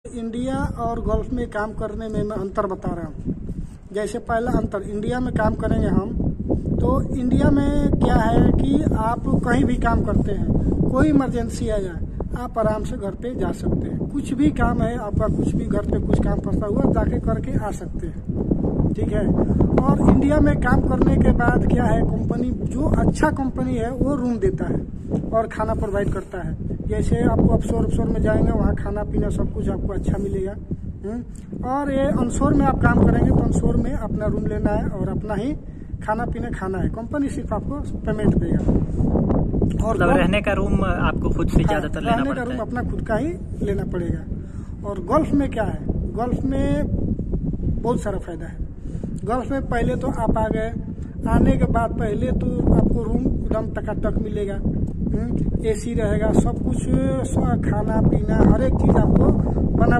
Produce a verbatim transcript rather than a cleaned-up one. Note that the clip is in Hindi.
इंडिया और गल्फ में काम करने में मैं अंतर बता रहा हूँ। जैसे पहला अंतर, इंडिया में काम करेंगे हम तो इंडिया में क्या है कि आप कहीं भी काम करते हैं, कोई इमरजेंसी आ जाए आप आराम से घर पे जा सकते हैं। कुछ भी काम है आपका, कुछ भी घर पे कुछ काम फंसा हुआ जाके करके आ सकते हैं, ठीक है। और इंडिया में काम करने के बाद क्या है, कंपनी जो अच्छा कंपनी है वो रूम देता है और खाना प्रोवाइड करता है। जैसे आपको ऑफशोर ऑफशोर में जाएंगे वहाँ खाना पीना सब कुछ आपको अच्छा मिलेगा। और ये ऑनशोर में आप काम करेंगे तो ऑनशोर में अपना रूम लेना है और अपना ही खाना पीना खाना है, कंपनी सिर्फ आपको पेमेंट देगा। और मतलब रहने का रूम आपको खुद से ज्यादातर लेना पड़ता है? रहने का रूम अपना खुद का ही लेना पड़ेगा। और गल्फ में क्या है, गल्फ में बहुत सारा फायदा है। गल्फ में पहले तो आप आ गए, आने के बाद पहले तो आपको रूम एकदम टकाटक मिलेगा, एसी रहेगा, सब कुछ खाना पीना हर एक चीज आपको बना